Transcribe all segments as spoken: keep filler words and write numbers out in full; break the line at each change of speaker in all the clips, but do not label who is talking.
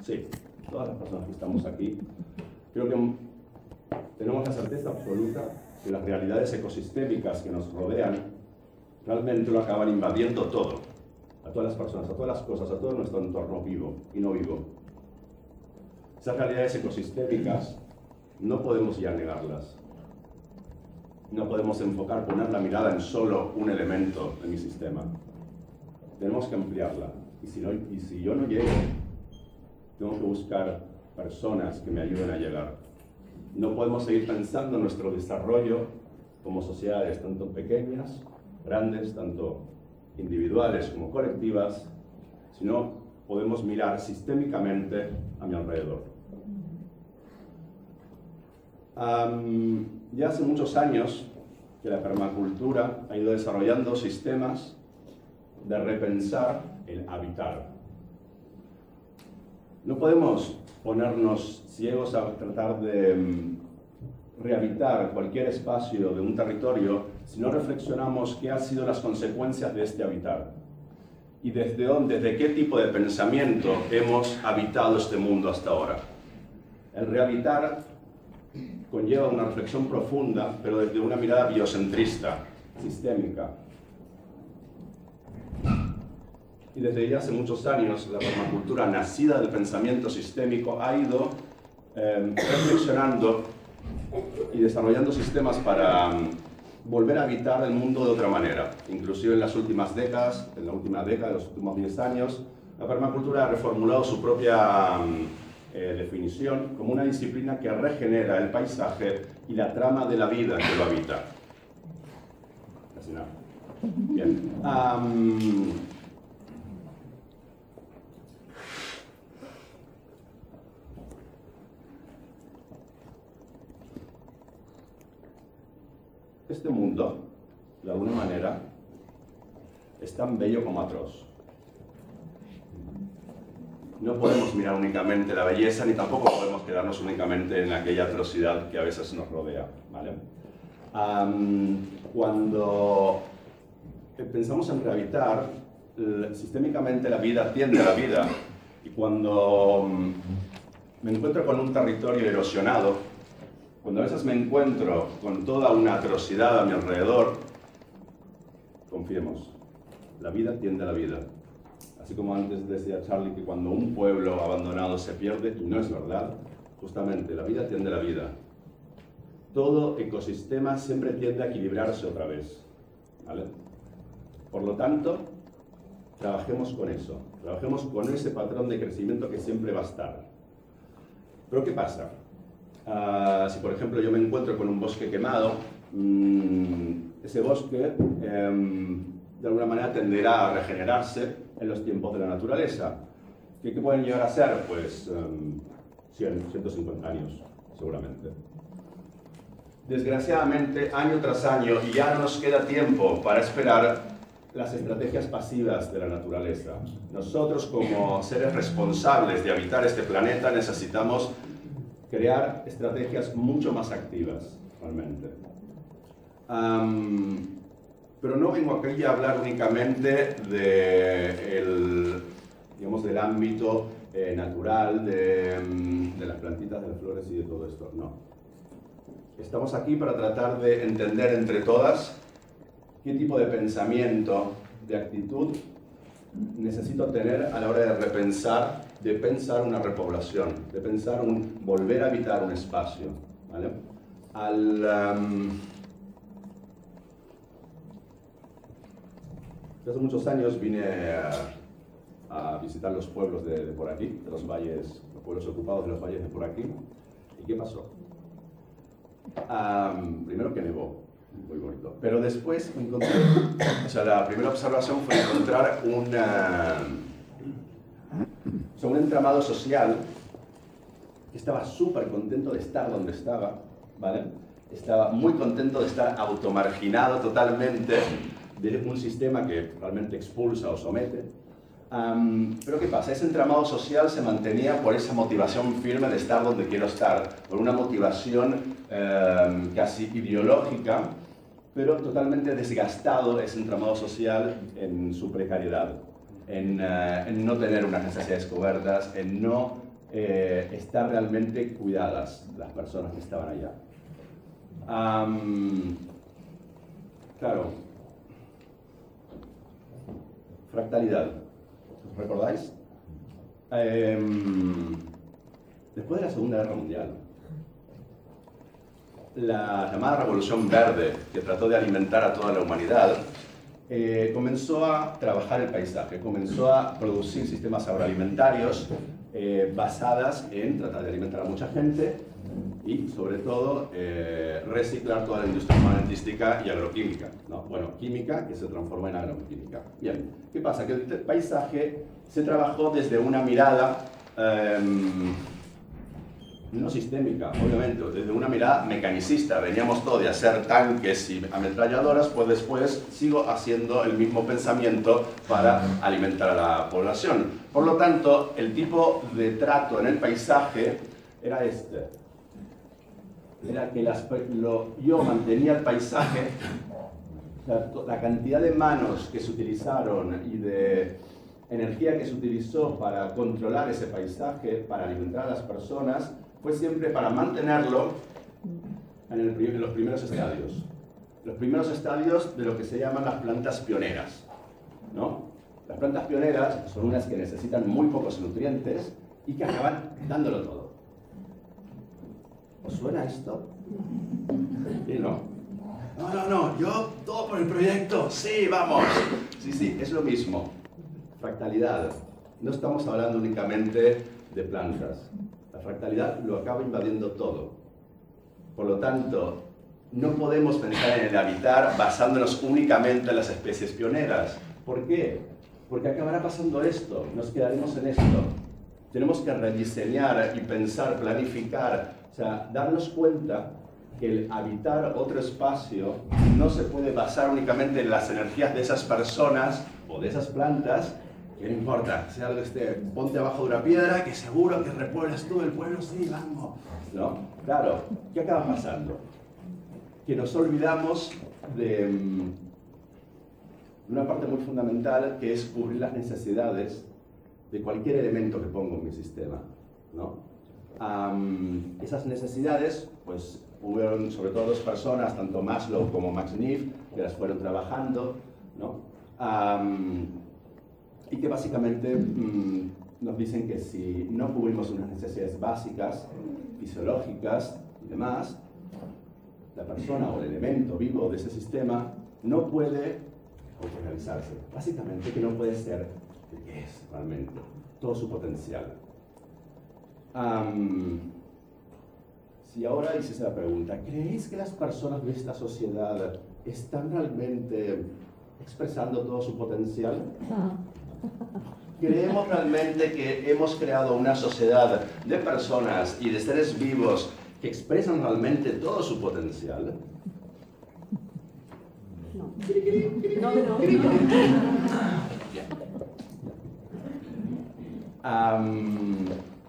Sí, todas las personas que estamos aquí, creo que tenemos la certeza absoluta que las realidades ecosistémicas que nos rodean realmente lo acaban invadiendo todo, a todas las personas, a todas las cosas, a todo nuestro entorno vivo y no vivo. Esas realidades ecosistémicas no podemos ya negarlas. No podemos enfocar, poner la mirada en solo un elemento de mi sistema. Tenemos que ampliarla. Y si, no, y si yo no llego, tengo que buscar personas que me ayuden a llegar. No podemos seguir pensando en nuestro desarrollo como sociedades, tanto pequeñas, grandes, tanto individuales como colectivas, sino podemos mirar sistémicamente a mi alrededor. Um, ya hace muchos años que la permacultura ha ido desarrollando sistemas de repensar el habitar. No podemos ponernos ciegos a tratar de um, rehabilitar cualquier espacio de un territorio si no reflexionamos qué han sido las consecuencias de este habitar y desde dónde, desde qué tipo de pensamiento hemos habitado este mundo hasta ahora. El rehabilitar conlleva una reflexión profunda, pero desde una mirada biocentrista, sistémica. Y desde ya hace muchos años, la permacultura nacida del pensamiento sistémico ha ido eh, reflexionando y desarrollando sistemas para um, volver a habitar el mundo de otra manera. Inclusive en las últimas décadas, en la última década, en los últimos diez años, la permacultura ha reformulado su propia um, eh, definición como una disciplina que regenera el paisaje y la trama de la vida que lo habita. Casi nada. Bien. Um, Este mundo, de alguna manera, es tan bello como atroz. No podemos mirar únicamente la belleza, ni tampoco podemos quedarnos únicamente en aquella atrocidad que a veces nos rodea, ¿vale? Um, cuando pensamos en rehabilitar, sistémicamente la vida tiende a la vida, y cuando um, me encuentro con un territorio erosionado, cuando a veces me encuentro con toda una atrocidad a mi alrededor, confiemos, la vida tiende a la vida. Así como antes decía Charlie que cuando un pueblo abandonado se pierde, y no es verdad, justamente la vida tiende a la vida. Todo ecosistema siempre tiende a equilibrarse otra vez, ¿vale? Por lo tanto, trabajemos con eso, trabajemos con ese patrón de crecimiento que siempre va a estar. Pero ¿qué pasa? Uh, si por ejemplo yo me encuentro con un bosque quemado, mmm, ese bosque um, de alguna manera tenderá a regenerarse en los tiempos de la naturaleza. ¿Qué, qué pueden llegar a ser? Pues um, cien, ciento cincuenta años, seguramente. Desgraciadamente, año tras año, y ya no nos queda tiempo para esperar las estrategias pasivas de la naturaleza. Nosotros, como seres responsables de habitar este planeta, necesitamos crear estrategias mucho más activas, realmente. Um, pero no vengo aquí a hablar únicamente de el, digamos, del ámbito eh, natural, de, de las plantitas, de las flores y de todo esto, no. Estamos aquí para tratar de entender entre todas qué tipo de pensamiento, de actitud necesito tener a la hora de repensar, de pensar una repoblación, de pensar un volver a habitar un espacio, ¿vale? Al, um, hace muchos años vine a, a visitar los pueblos de, de por aquí, de los valles, los pueblos ocupados de los valles de por aquí. ¿Y qué pasó? Um, primero que nevó. Muy bonito. Pero después encontré, o sea, la primera observación fue encontrar una, o sea, un entramado social que estaba súper contento de estar donde estaba, ¿vale? Estaba muy contento de estar automarginado totalmente de un sistema que realmente expulsa o somete. Um, pero ¿qué pasa? Ese entramado social se mantenía por esa motivación firme de estar donde quiero estar, por una motivación um, casi ideológica, pero totalmente desgastado ese entramado social en su precariedad, en, uh, en no tener unas necesidades cubiertas, en no eh, estar realmente cuidadas las personas que estaban allá. Um, claro, fractalidad, ¿os recordáis? Eh, después de la Segunda Guerra Mundial, la llamada Revolución Verde, que trató de alimentar a toda la humanidad, eh, comenzó a trabajar el paisaje, comenzó a producir sistemas agroalimentarios eh, basadas en tratar de alimentar a mucha gente y, sobre todo, eh, reciclar toda la industria armamentística y agroquímica, ¿no? Bueno, química que se transformó en agroquímica. Bien, ¿qué pasa? Que el paisaje se trabajó desde una mirada eh, no sistémica, obviamente, desde una mirada mecanicista. Veníamos todos de hacer tanques y ametralladoras, pues después sigo haciendo el mismo pensamiento para alimentar a la población. Por lo tanto, el tipo de trato en el paisaje era este. Era que las, lo, yo mantenía el paisaje, o sea, la cantidad de manos que se utilizaron y de energía que se utilizó para controlar ese paisaje, para alimentar a las personas, fue siempre para mantenerlo en, el, en los primeros estadios. Los primeros estadios de lo que se llaman las plantas pioneras, ¿no? Las plantas pioneras son unas que necesitan muy pocos nutrientes y que acaban dándolo todo. ¿Os suena esto? ¿Sí, no? No, no, no, yo todo por el proyecto, sí, vamos. Sí, sí, es lo mismo. Fractalidad. No estamos hablando únicamente de plantas. La fractalidad lo acaba invadiendo todo. Por lo tanto, no podemos pensar en el habitar basándonos únicamente en las especies pioneras. ¿Por qué? Porque acabará pasando esto, nos quedaremos en esto. Tenemos que rediseñar y pensar, planificar, o sea, darnos cuenta que el habitar otro espacio no se puede basar únicamente en las energías de esas personas o de esas plantas. Que no importa, sea algo este, ponte abajo de una piedra, que seguro que repueblas tú el pueblo, sí, vamos. ¿No? Claro, ¿qué acaba pasando? Que nos olvidamos de um, una parte muy fundamental, que es cubrir las necesidades de cualquier elemento que pongo en mi sistema, ¿no? Um, esas necesidades, pues, hubieron sobre todo dos personas, tanto Maslow como Max Neff, que las fueron trabajando, ¿no? Um, y que básicamente mmm, nos dicen que si no cubrimos unas necesidades básicas, fisiológicas y demás, la persona o el elemento vivo de ese sistema no puede autorrealizarse. Básicamente que no puede ser el que es realmente, todo su potencial. Um, si ahora hiciese la pregunta, ¿creéis que las personas de esta sociedad están realmente expresando todo su potencial? ¿Creemos realmente que hemos creado una sociedad de personas y de seres vivos que expresan realmente todo su potencial?
No. No, no.
Um,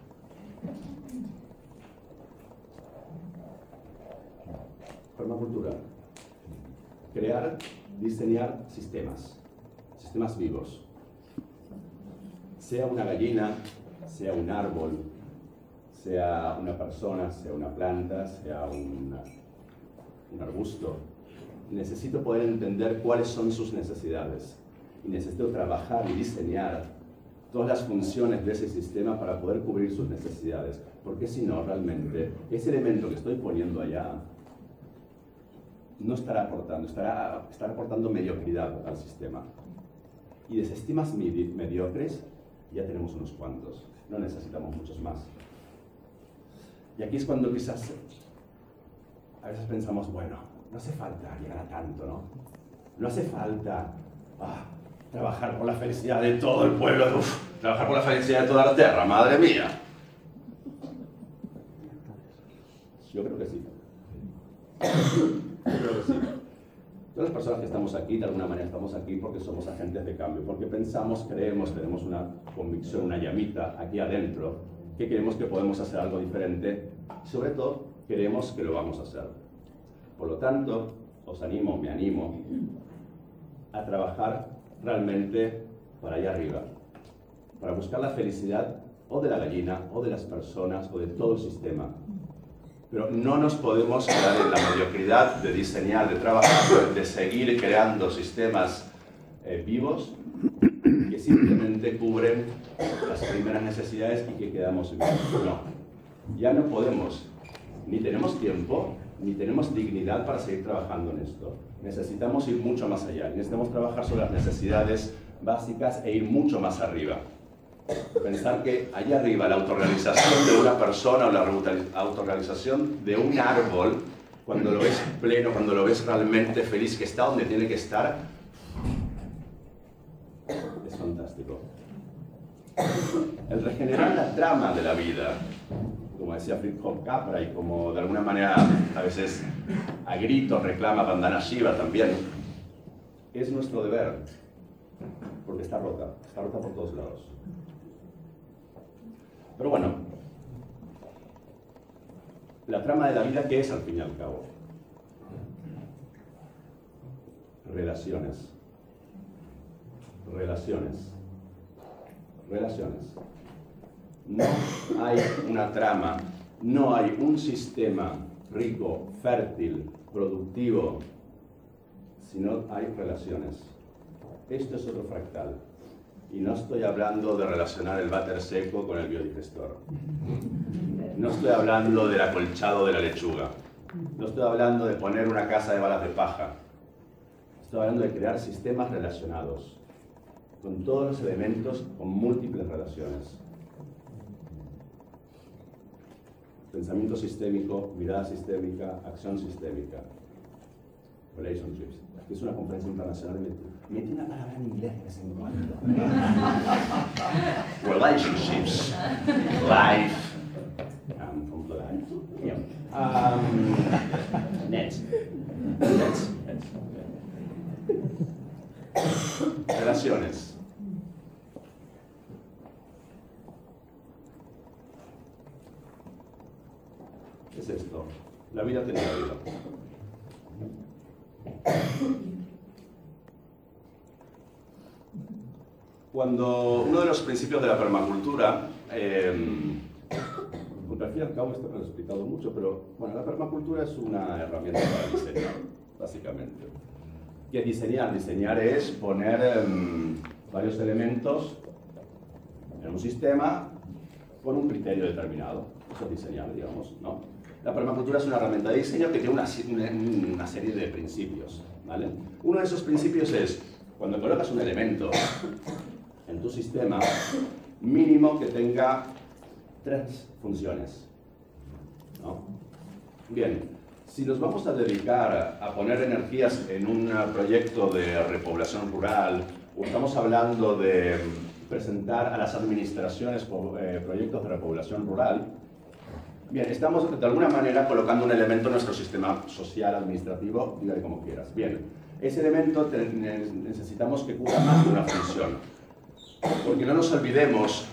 permacultura. Crear, diseñar sistemas, sistemas vivos. Sea una gallina, sea un árbol, sea una persona, sea una planta, sea una, un arbusto. Necesito poder entender cuáles son sus necesidades y necesito trabajar y diseñar todas las funciones de ese sistema para poder cubrir sus necesidades, porque si no, realmente, ese elemento que estoy poniendo allá no estará aportando, estará, estará aportando mediocridad al sistema. Y de sistemas medi mediocres ya tenemos unos cuantos, no necesitamos muchos más. Y aquí es cuando quizás a veces pensamos, bueno, no hace falta llegar a tanto, ¿no? No hace falta ah, trabajar por la felicidad de todo el pueblo, uf, trabajar por la felicidad de toda la tierra, madre mía. Yo creo que sí. Yo creo que sí. Todas las personas que estamos aquí, de alguna manera estamos aquí porque somos agentes de cambio, porque pensamos, creemos, tenemos una convicción, una llamita aquí adentro, que creemos que podemos hacer algo diferente y sobre todo creemos que lo vamos a hacer. Por lo tanto, os animo, me animo a trabajar realmente para allá arriba, para buscar la felicidad o de la gallina, o de las personas, o de todo el sistema. Pero no nos podemos quedar en la mediocridad de diseñar, de trabajar, de seguir creando sistemas eh, vivos que simplemente cubren las primeras necesidades y que quedamos vivos. No, ya no podemos, ni tenemos tiempo, ni tenemos dignidad para seguir trabajando en esto. Necesitamos ir mucho más allá, necesitamos trabajar sobre las necesidades básicas e ir mucho más arriba. Pensar que allá arriba la autorrealización de una persona o la autorrealización de un árbol, cuando lo ves pleno, cuando lo ves realmente feliz, que está donde tiene que estar, es fantástico. El regenerar la trama de la vida, como decía Fritjof Capra y como de alguna manera a veces a gritos reclama Vandana Shiva también, es nuestro deber, porque está rota, está rota por todos lados. Pero bueno, la trama de la vida, ¿qué es al fin y al cabo? Relaciones. Relaciones. Relaciones. No hay una trama, no hay un sistema rico, fértil, productivo, si no hay relaciones. Esto es otro fractal. Y no estoy hablando de relacionar el váter seco con el biodigestor. No estoy hablando del acolchado de la lechuga. No estoy hablando de poner una casa de balas de paja. Estoy hablando de crear sistemas relacionados, con todos los elementos, con múltiples relaciones. Pensamiento sistémico, mirada sistémica, acción sistémica. Relationships. Aquí es una conferencia internacional. Mete una palabra en inglés de vez en cuando. Relationships. Life. I'm from the life. Yeah. Um, net. Net. Net. Relaciones. ¿Qué es esto? La vida tiene la vida. Cuando uno de los principios de la permacultura, eh, al fin y al cabo esto me lo he explicado mucho, pero bueno, la permacultura es una herramienta para diseñar, básicamente. ¿Qué es diseñar? Diseñar es poner eh, varios elementos en un sistema con un criterio determinado. Eso es diseñar, digamos, ¿no? La permacultura es una herramienta de diseño que tiene una, una, una serie de principios, ¿vale? Uno de esos principios es, cuando colocas un elemento en tu sistema, mínimo que tenga tres funciones, ¿no? Bien, si nos vamos a dedicar a poner energías en un proyecto de repoblación rural, o estamos hablando de presentar a las administraciones eh, proyectos de repoblación rural, bien, estamos de alguna manera colocando un elemento en nuestro sistema social, administrativo, dígale como quieras. Bien, ese elemento te, necesitamos que cubra más de una función. Porque no nos olvidemos,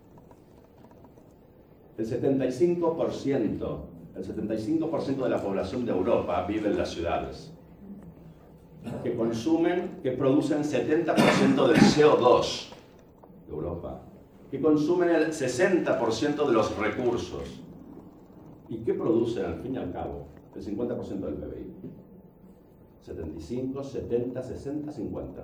el setenta y cinco por ciento, el setenta y cinco por ciento de la población de Europa vive en las ciudades, que consumen, que producen setenta por ciento del C O dos de Europa, que consumen el sesenta por ciento de los recursos. ¿Y qué producen al fin y al cabo? El cincuenta por ciento del P B I. setenta y cinco, setenta, sesenta, cincuenta.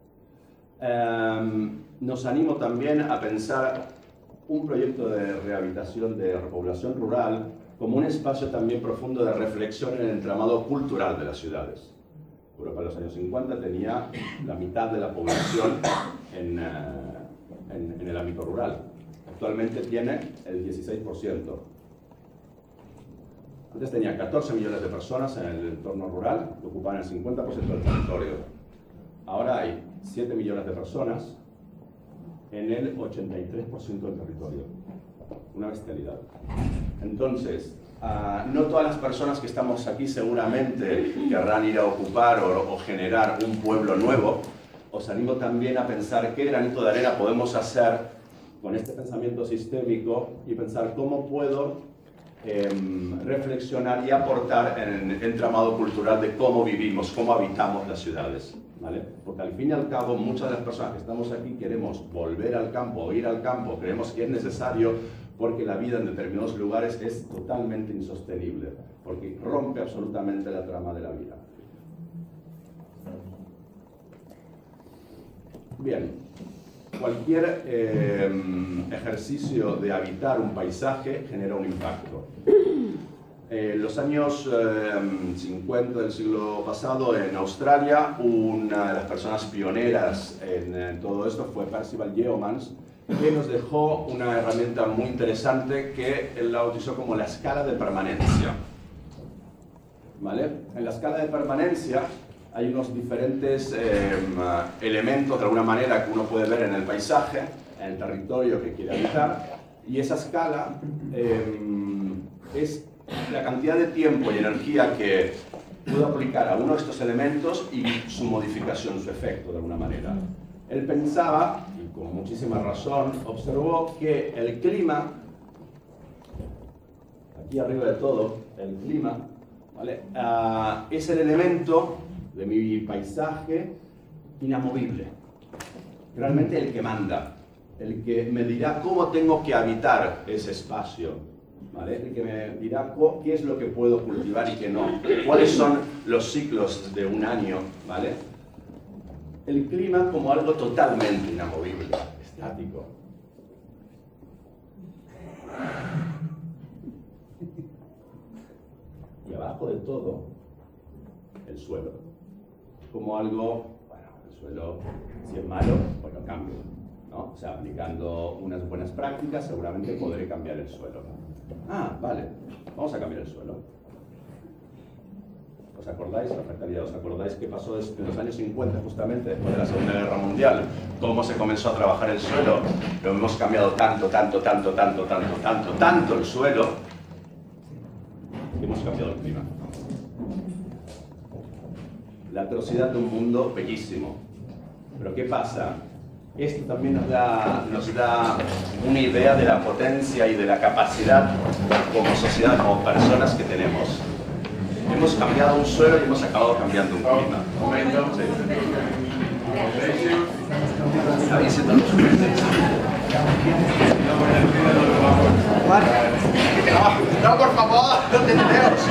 Um, nos animo también a pensar un proyecto de rehabilitación, de repoblación rural, como un espacio también profundo de reflexión en el entramado cultural de las ciudades. Europa en los años cincuenta tenía la mitad de la población en, uh, en, en el ámbito rural. Actualmente tiene el dieciséis por ciento. Antes tenía catorce millones de personas en el entorno rural, que ocupaban el cincuenta por ciento del territorio. Ahora hay siete millones de personas en el ochenta y tres por ciento del territorio. Una bestialidad. Entonces, uh, no todas las personas que estamos aquí seguramente querrán ir a ocupar o, o generar un pueblo nuevo. Os animo también a pensar qué granito de arena podemos hacer con este pensamiento sistémico y pensar cómo puedo eh, reflexionar y aportar en el entramado cultural de cómo vivimos, cómo habitamos las ciudades. ¿vale? Porque al fin y al cabo muchas de las personas que estamos aquí queremos volver al campo o ir al campo, creemos que es necesario porque la vida en determinados lugares es totalmente insostenible, porque rompe absolutamente la trama de la vida. Bien, cualquier eh, ejercicio de habitar un paisaje genera un impacto. En eh, los años eh, cincuenta del siglo pasado, en Australia, una de las personas pioneras en, en todo esto fue Percival Yeomans, que nos dejó una herramienta muy interesante que él la utilizó como la escala de permanencia. ¿Vale? En la escala de permanencia hay unos diferentes eh, elementos, de alguna manera, que uno puede ver en el paisaje, en el territorio que quiere habitar, y esa escala eh, es la cantidad de tiempo y energía que puedo aplicar a uno de estos elementos y su modificación, su efecto, de alguna manera. Él pensaba, y con muchísima razón, observó que el clima, aquí arriba de todo, el clima, ¿vale? Uh, es el elemento de mi paisaje inamovible. Realmente el que manda, el que me dirá cómo tengo que habitar ese espacio, ¿vale? El que me dirá qué es lo que puedo cultivar y qué no, cuáles son los ciclos de un año, ¿vale? El clima como algo totalmente inamovible, estático. Y abajo de todo, el suelo. Como algo, bueno, el suelo, si es malo, pues lo cambio, ¿no? O sea, aplicando unas buenas prácticas, seguramente podré cambiar el suelo. Ah, vale, vamos a cambiar el suelo. ¿Os acordáis, la fractalidad, os acordáis qué pasó en los años cincuenta, justamente después de la Segunda Guerra Mundial? ¿Cómo se comenzó a trabajar el suelo? Lo hemos cambiado tanto, tanto, tanto, tanto, tanto, tanto, tanto el suelo, que hemos cambiado el clima. La atrocidad de un mundo bellísimo. Pero ¿qué pasa? Esto también nos da, nos da una idea de la potencia y de la capacidad como sociedad, como personas que tenemos. Hemos cambiado un suelo y hemos acabado cambiando un clima. Sí. No, por favor, no te tenemos.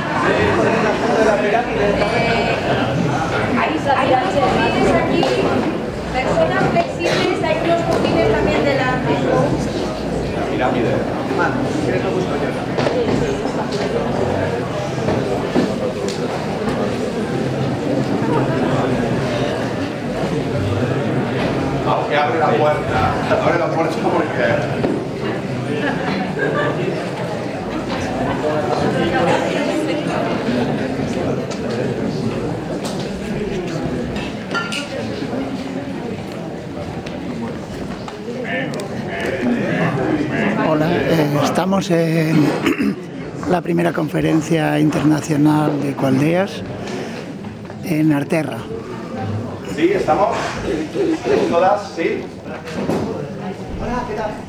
Hay unos cojines aquí, personas flexibles, hay unos cojines también delante.
La pirámide. ¿Quieres lo busco yo? Aunque abre la puerta, abre la puerta porque...
Hola, eh, estamos en la primera conferencia internacional de ecoaldeas en Arterra.
¿Sí? ¿Estamos? ¿Todas? ¿Sí? Hola, ¿qué tal?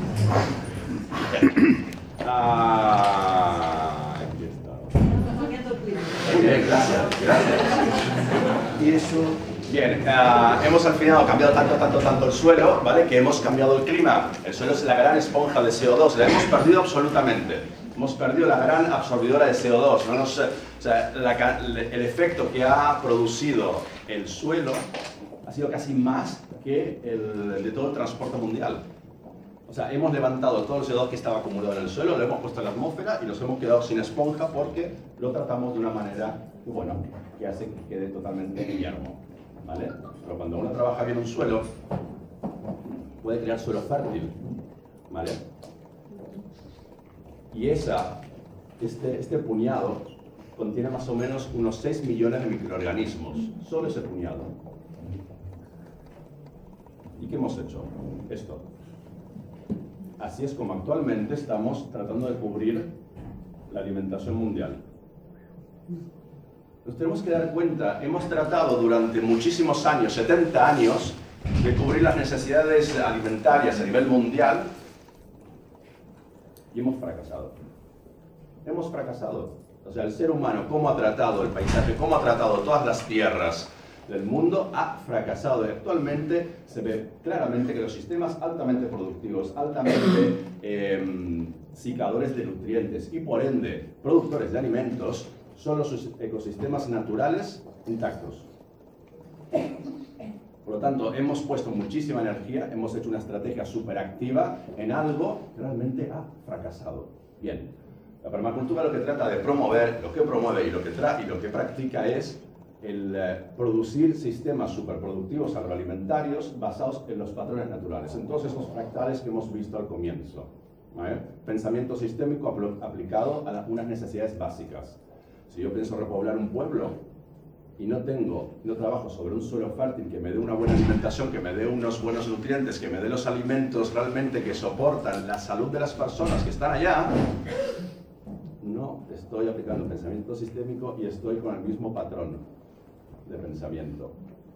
Ah, aquí está. Muy bien, gracias. Gracias. Y eso... Bien, uh, hemos al final cambiado tanto, tanto, tanto el suelo, ¿vale? Que hemos cambiado el clima. El suelo es la gran esponja de C O dos, la hemos perdido absolutamente. Hemos perdido la gran absorbidora de C O dos. ¿No? Nos, o sea, la, el efecto que ha producido el suelo ha sido casi más que el de todo el transporte mundial. O sea, hemos levantado todo el C O dos que estaba acumulado en el suelo, lo hemos puesto en la atmósfera y nos hemos quedado sin esponja porque lo tratamos de una manera, bueno, que hace que quede totalmente yermo. ¿Vale? Pero cuando uno trabaja bien un suelo, puede crear suelo fértil, ¿vale? Y esa, este, este puñado contiene más o menos unos seis millones de microorganismos, solo ese puñado. ¿Y qué hemos hecho? Esto. Así es como actualmente estamos tratando de cubrir la alimentación mundial. Nos tenemos que dar cuenta, hemos tratado durante muchísimos años, setenta años, de cubrir las necesidades alimentarias a nivel mundial y hemos fracasado. Hemos fracasado. O sea, el ser humano, cómo ha tratado el paisaje, cómo ha tratado todas las tierras, del mundo ha fracasado. Y actualmente se ve claramente que los sistemas altamente productivos, altamente eh, sicadores de nutrientes y por ende productores de alimentos son los ecosistemas naturales intactos. Por lo tanto, hemos puesto muchísima energía, hemos hecho una estrategia súper activa en algo que realmente ha fracasado. Bien, la permacultura lo que trata de promover, lo que promueve y lo que, tra y lo que practica es el eh, producir sistemas superproductivos agroalimentarios basados en los patrones naturales. Entonces, los fractales que hemos visto al comienzo. ¿Vale? Pensamiento sistémico apl aplicado a la, unas necesidades básicas. Si yo pienso repoblar un pueblo y no tengo, no trabajo sobre un suelo fértil que me dé una buena alimentación, que me dé unos buenos nutrientes, que me dé los alimentos realmente que soportan la salud de las personas que están allá, no estoy aplicando pensamiento sistémico y estoy con el mismo patrón de pensamiento.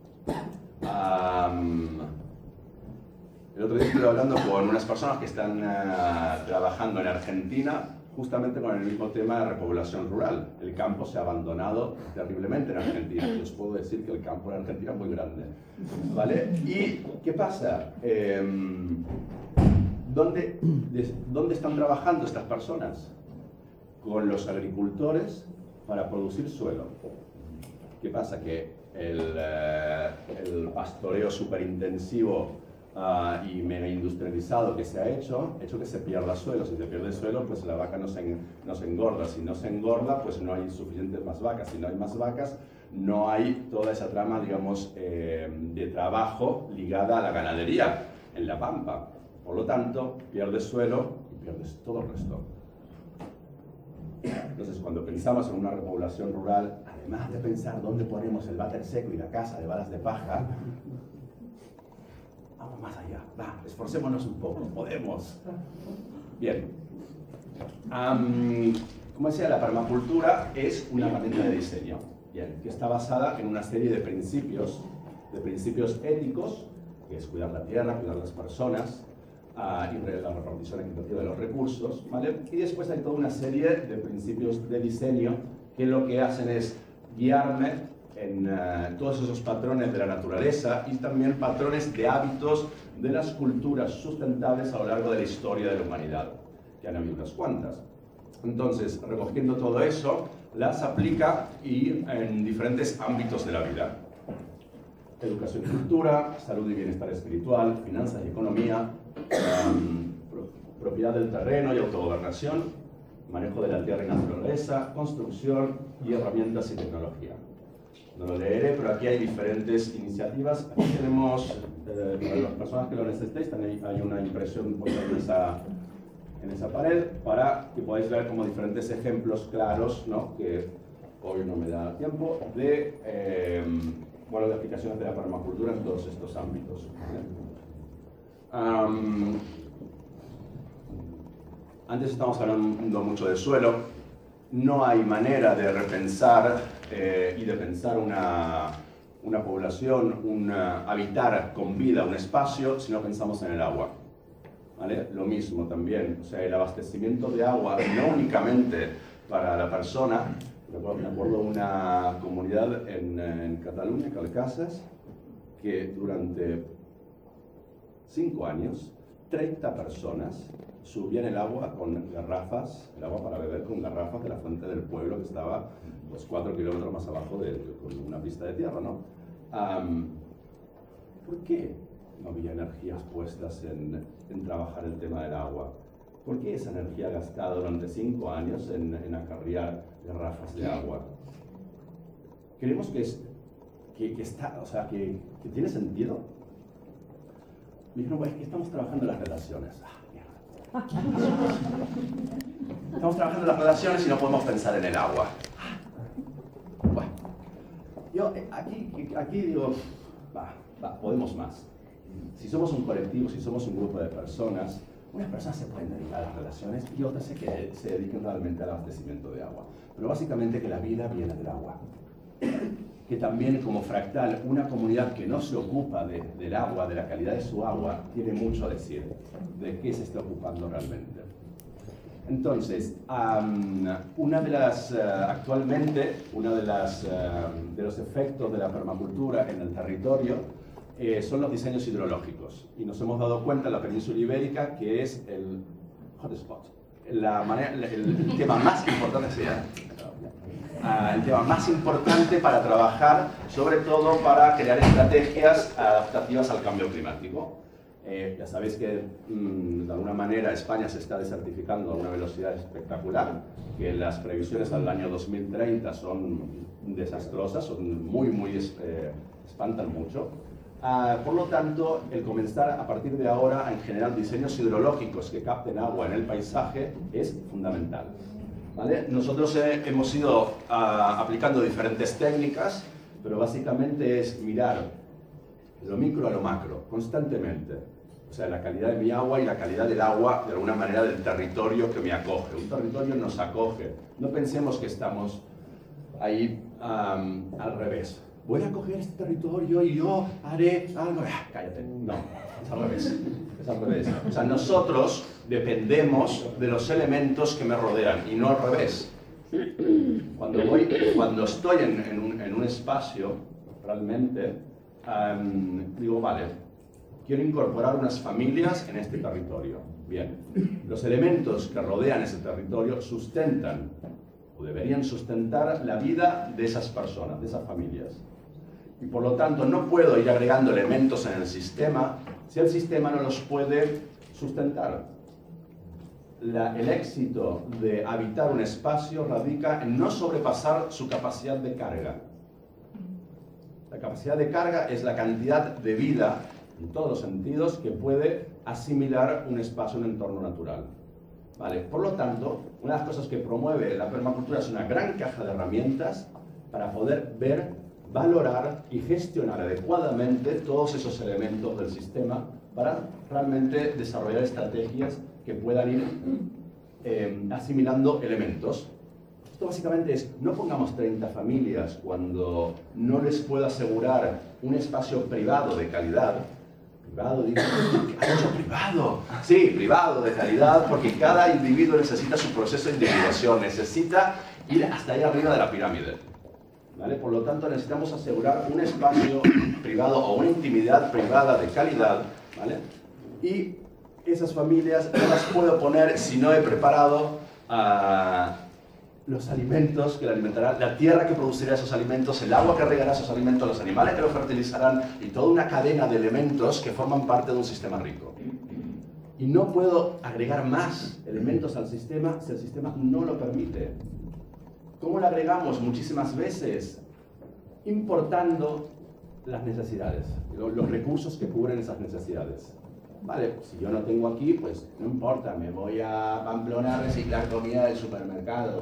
Um, el otro día estuve hablando con unas personas que están uh, trabajando en Argentina justamente con el mismo tema de repoblación rural. El campo se ha abandonado terriblemente en Argentina. Yo os puedo decir que el campo en Argentina es muy grande. ¿Vale? ¿Y qué pasa? Eh, ¿dónde, de, ¿Dónde están trabajando estas personas? Con los agricultores para producir suelo. ¿Qué pasa? Que el, eh, el pastoreo superintensivo Uh, y mega industrializado que se ha hecho, hecho que se pierda suelo. Si se pierde suelo, pues la vaca no se, en, no se engorda. Si no se engorda, pues no hay suficientes más vacas. Si no hay más vacas, no hay toda esa trama, digamos, eh, de trabajo ligada a la ganadería en la pampa. Por lo tanto, pierdes suelo y pierdes todo el resto. Entonces, cuando pensamos en una repoblación rural, además de pensar dónde ponemos el váter seco y la casa de balas de paja, vamos más allá, va, esforcémonos un poco, podemos. Bien. Um, como decía, la permacultura es una herramienta de diseño, bien, que está basada en una serie de principios, de principios éticos, que es cuidar la tierra, cuidar las personas, uh, y la repartición equitativa de los recursos, ¿vale? Y después hay toda una serie de principios de diseño que lo que hacen es guiarme en uh, todos esos patrones de la naturaleza y también patrones de hábitos de las culturas sustentables a lo largo de la historia de la humanidad, que han habido unas cuantas. Entonces, recogiendo todo eso, las aplica y en diferentes ámbitos de la vida. Educación y cultura, salud y bienestar espiritual, finanzas y economía, um, pro propiedad del terreno y autogobernación, manejo de la tierra y naturaleza, construcción y herramientas y tecnología. No lo leeré, pero aquí hay diferentes iniciativas. Aquí tenemos, eh, para las personas que lo necesitéis, también hay una impresión en esa, en esa pared para que podáis ver como diferentes ejemplos claros, ¿no? Que hoy no me da tiempo, de, eh, bueno, de aplicaciones de la permacultura en todos estos ámbitos. Um, antes estábamos hablando mucho de suelo. No hay manera de repensar eh, y de pensar una, una población, un habitar con vida un espacio si no pensamos en el agua. ¿Vale? Lo mismo también, o sea, el abastecimiento de agua no únicamente para la persona. Me acuerdo de una comunidad en, en Cataluña, Calcasas, que durante cinco años, treinta personas subían el agua con garrafas, el agua para beber con garrafas de la fuente del pueblo que estaba pues, cuatro kilómetros más abajo de, con una pista de tierra, ¿no? Um, ¿Por qué no había energías puestas en, en trabajar el tema del agua? ¿Por qué esa energía gastada durante cinco años en, en acarrear garrafas de agua? Creemos que, es, que, que, está, o sea, que, que tiene sentido. Me dijeron, pues, que estamos trabajando en las relaciones. Ah, Estamos trabajando en las relaciones y no podemos pensar en el agua. Bueno, yo aquí, aquí digo, va, va, podemos más. Si somos un colectivo, si somos un grupo de personas, unas personas se pueden dedicar a las relaciones y otras se, que, se dediquen realmente al abastecimiento de agua. Pero básicamente que la vida viene del agua. Que también como fractal, una comunidad que no se ocupa de, del agua, de la calidad de su agua, tiene mucho a decir de qué se está ocupando realmente. Entonces, um, una de las, uh, actualmente, uno de, las, uh, de los efectos de la permacultura en el territorio eh, son los diseños hidrológicos. Y nos hemos dado cuenta en la península ibérica que es el hotspot, la manera, el, el tema más importante, sí, uh, el tema más importante para trabajar, sobre todo para crear estrategias adaptativas al cambio climático. Eh, ya sabéis que mmm, de alguna manera España se está desertificando a una velocidad espectacular, que las previsiones al año dos mil treinta son desastrosas, son muy, muy, eh, espantan mucho. Uh, por lo tanto, el comenzar a partir de ahora en generar diseños hidrológicos que capten agua en el paisaje es fundamental. ¿Vale? Nosotros eh, hemos ido uh, aplicando diferentes técnicas, pero básicamente es mirar de lo micro a lo macro, constantemente. O sea, la calidad de mi agua y la calidad del agua, de alguna manera, del territorio que me acoge. Un territorio nos acoge. No pensemos que estamos ahí um, al revés. Voy a coger este territorio y yo haré algo. Ah, cállate. No, es al revés. Es al revés. O sea, nosotros dependemos de los elementos que me rodean y no al revés. Cuando, voy, cuando estoy en, en, un, en un espacio, realmente, um, digo, vale, quiero incorporar unas familias en este territorio. Bien, los elementos que rodean ese territorio sustentan, o deberían sustentar, la vida de esas personas, de esas familias. Y por lo tanto no puedo ir agregando elementos en el sistema si el sistema no los puede sustentar. La, el éxito de habitar un espacio radica en no sobrepasar su capacidad de carga. La capacidad de carga es la cantidad de vida, en todos los sentidos, que puede asimilar un espacio, un entorno natural. Vale, por lo tanto, una de las cosas que promueve la permacultura es una gran caja de herramientas para poder ver, valorar y gestionar adecuadamente todos esos elementos del sistema para realmente desarrollar estrategias que puedan ir eh, asimilando elementos. Esto básicamente es, no pongamos treinta familias cuando no les puedo asegurar un espacio privado de calidad. Privado, digo, ¿qué ha dicho privado? Sí, privado, de calidad, porque cada individuo necesita su proceso de individuación, necesita ir hasta ahí arriba de la pirámide. ¿Vale? Por lo tanto, necesitamos asegurar un espacio privado o una intimidad privada de calidad, ¿vale? Y esas familias no las puedo poner si no he preparado uh, los alimentos que la alimentarán, la tierra que producirá esos alimentos, el agua que regará esos alimentos, los animales que los fertilizarán y toda una cadena de elementos que forman parte de un sistema rico. Y no puedo agregar más elementos al sistema si el sistema no lo permite. ¿Cómo lo agregamos? Muchísimas veces importando las necesidades, los recursos que cubren esas necesidades. Vale, si yo no tengo aquí, pues no importa, me voy a Pamplona a reciclar comida del supermercado.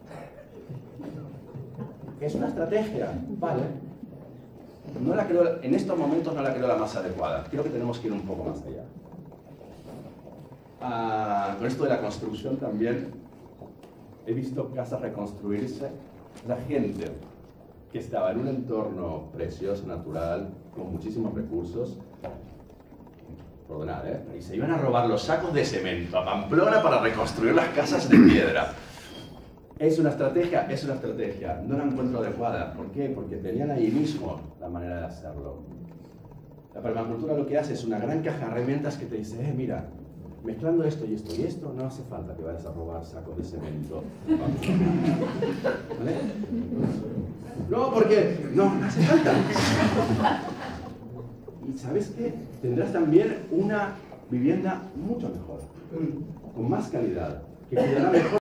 Es una estrategia, vale. No la creo, en estos momentos no la creo la más adecuada. Creo que tenemos que ir un poco más allá. Ah, con esto de la construcción también he visto casas reconstruirse. La gente que estaba en un entorno precioso, natural, con muchísimos recursos, perdonad, ¿eh? Y se iban a robar los sacos de cemento a Pamplona para reconstruir las casas de piedra. ¿Es una estrategia? Es una estrategia. No la encuentro adecuada. ¿Por qué? Porque tenían ahí mismo la manera de hacerlo. La permacultura lo que hace es una gran caja de herramientas que te dice, eh, mira, mezclando esto y esto y esto, no hace falta que vayas a robar sacos de cemento. ¿Vale? No, porque no, no hace falta. Y ¿sabes qué? Tendrás también una vivienda mucho mejor, con más calidad, que cuidará mejor